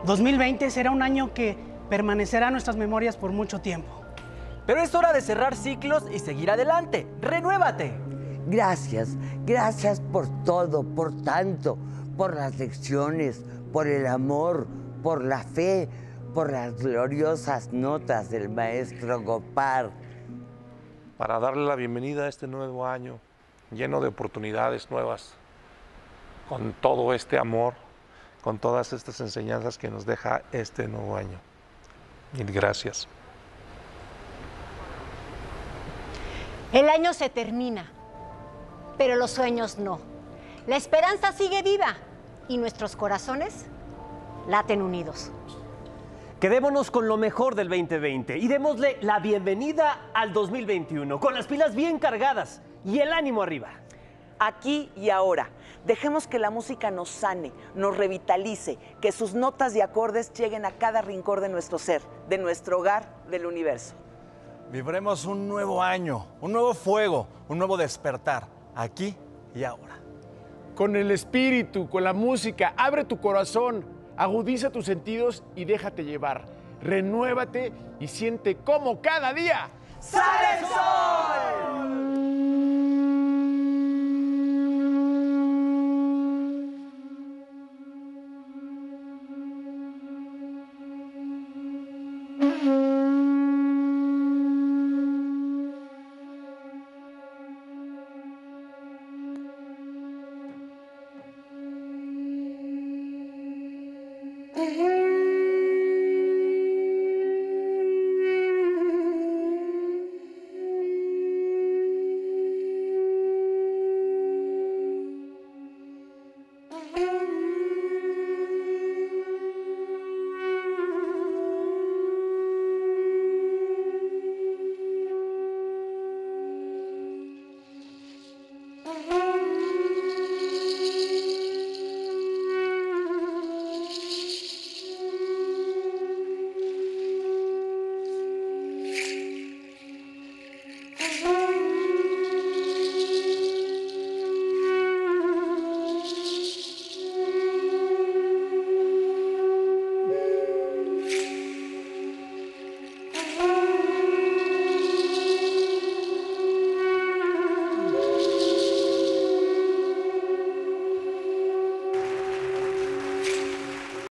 2020 será un año que permanecerá en nuestras memorias por mucho tiempo. Pero es hora de cerrar ciclos y seguir adelante. ¡Renuévate! Gracias, gracias por todo, por tanto, por las lecciones, por el amor, por la fe, por las gloriosas notas del maestro Gopar. Para darle la bienvenida a este nuevo año, lleno de oportunidades nuevas, con todo este amor, con todas estas enseñanzas que nos deja este nuevo año. Mil gracias. El año se termina, pero los sueños no. La esperanza sigue viva y nuestros corazones laten unidos. Quedémonos con lo mejor del 2020 y démosle la bienvenida al 2021, con las pilas bien cargadas y el ánimo arriba. Aquí y ahora, dejemos que la música nos sane, nos revitalice, que sus notas y acordes lleguen a cada rincón de nuestro ser, de nuestro hogar, del universo. Vibremos un nuevo año, un nuevo fuego, un nuevo despertar, aquí y ahora. Con el espíritu, con la música, abre tu corazón, agudiza tus sentidos y déjate llevar. Renuévate y siente cómo cada día ¡sale el sol!